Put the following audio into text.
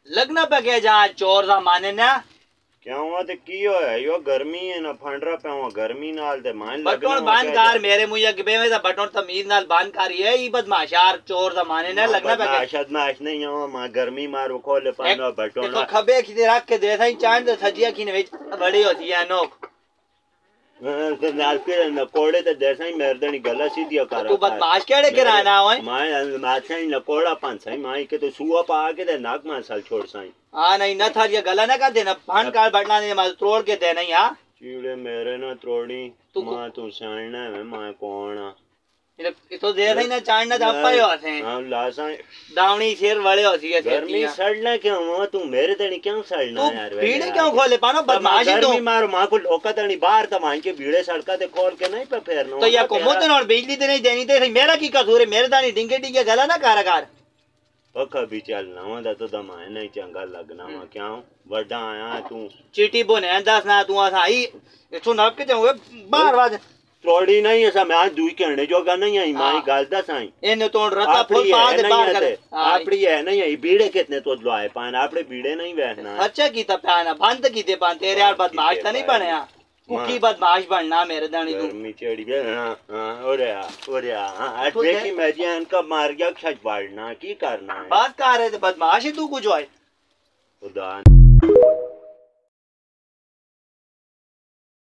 लगना पे के जा चोर दा माने ना क्यों हुआ ते की होया यो गर्मी है ना फंडरा पे हुआ गर्मी नाल ते मान बटन बांध कार मेरे मुझे के बेवे दा बटन तमीज नाल बांध कार ये ई बदमाशार चोर दा माने ना लगना पे के बदमाश नहीं हो मां गर्मी मारो खोले पानो बटन तो खबे की रख के दे सही चांद सजिया की ने बड़ी होती है नोक नाल के न कोड़े ते जैसा ही मर्दनी गला सीधी कर तू बदमाश केड़े कराना होए मैं माछा ही न कोड़ा पांच सही माई के तो सुआ पा के दे नाक में साल छोड़ सही हां नहीं न था ये गला ना कर देना भान कार बटना ने माल तोड़ के देना ही हां चीड़े मेरे ना तोड़ी मां तू साणना है मैं कौन तो दे सही ना चांद ना पायो हसे हां लासा दावणी शेर वाले होती है गर्मी सड़ना क्यों हो तू मेरे तनी क्यों सड़ना यार भीड़ क्यों खोले पानो बदमाशी तू गर्मी मारो मां को लोका तनी बाहर त मां के भीड़े सड़का ते खोल के नहीं पे फेरनो तो या को मुतन और बिजली ते नहीं देनी ते मेरा की कसूर है मेरे दानी डिंगे डिंगे गला ना कारागार पक्का भी चलना वंदा तो दमा नहीं चंगा लगना वा क्यों बड़ा आया तू चीटी बोने दस ना तू आई इथो नप के जाओगे बाहर वाज तोड़ी नहीं है सब आज दुई कहने जोगा नहीं आई माई गाल दस आई एने तोड़ रता फुल पाद बाहर कर आपड़ी है नहीं है बीड़े कितने तो लो आए पान आपड़े बीड़े नहीं बैठना अच्छा की तपाना बंद की दे पान तेरे यार बदमाश था नहीं बनया कुकी बदमाश बनना मेरे दानी तू गर्मी चढ़ गया हां ओरे हां आज देखी मैं जान का मार गया छज बाड़ना की करना है बात कर रहे थे बदमाश है तू कुछ होए खुदा